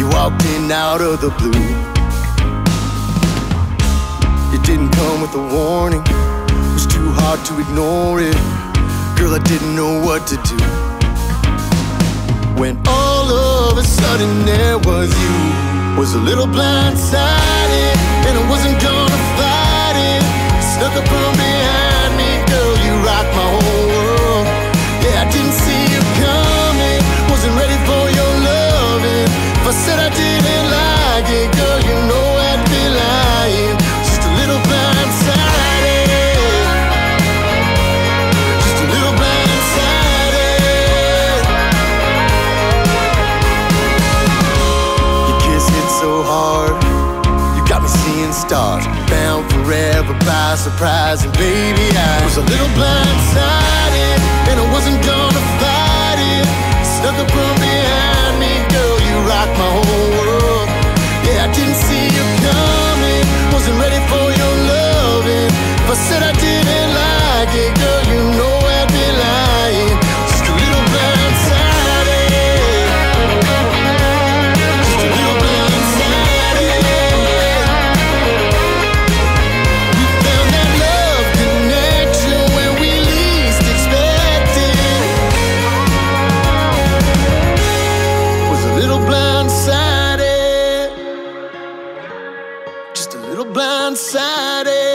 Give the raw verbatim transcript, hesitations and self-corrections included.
You walked in out of the blue. You didn't come with a warning, it was too hard to ignore it. Girl, I didn't know what to do, when all of a sudden there was you. Was a little blindsided, and I wasn't gonna fight it. Snuck up on behind me, girl, you rocked my whole world. Yeah, I didn't see you coming, wasn't ready for your loving. If I said I didn't like it, girl, you know I'd be lying. Just a little blindsided, just a little blindsided. Your kiss hit so hard, you got me seeing stars, bound forever by surprise. And baby, I was a little blindsided, and I wasn't gonna fight it. Snuck up on behind me, girl, you rocked my whole world. Yeah, I didn't see you coming, wasn't ready for your loving. If I said I didn't like it, girl, you know I'd be lying. Just a little blindsided, just a little blindsided. We found that love connection when we least expected. Was a little blindsided, just a little blindsided.